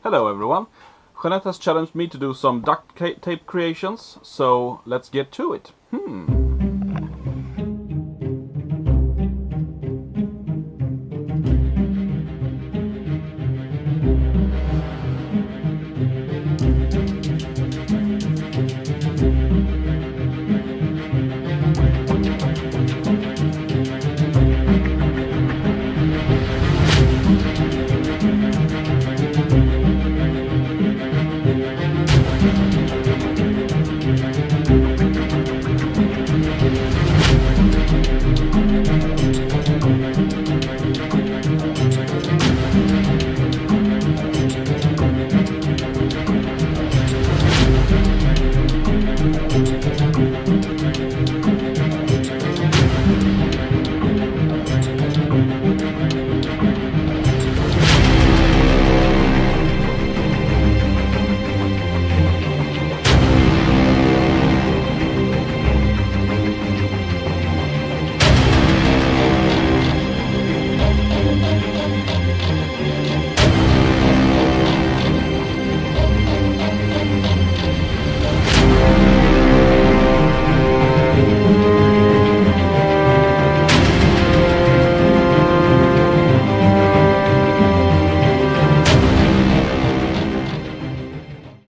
Hello everyone. Jeanette has challenged me to do some duct tape creations, so let's get to it.